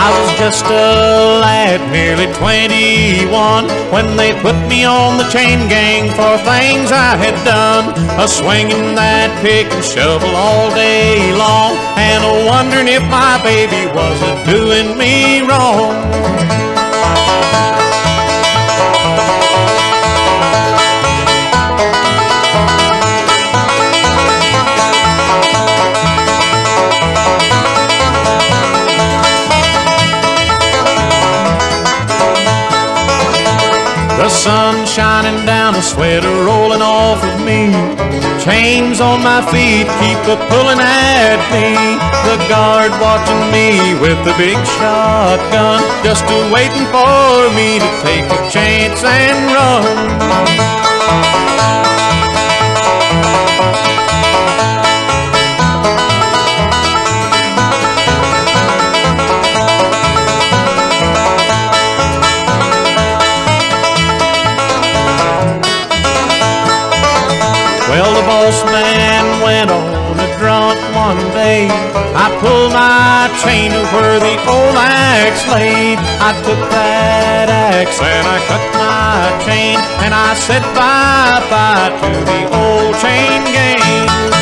I was just a lad, nearly 21, when they put me on the chain gang for things I had done. A swinging that pick and shovel all day long, and a wondering if my baby wasn't doing me wrong. The sun shining down, the sweater rolling off of me, chains on my feet keep a-pulling at me. The guard watching me with the big shotgun, just a-waiting for me to take a chance and run. Well, the boss man went on a drunk one day. I pulled my chain to where the old axe laid. I took that axe and I cut my chain, and I said bye-bye to the old chain gang.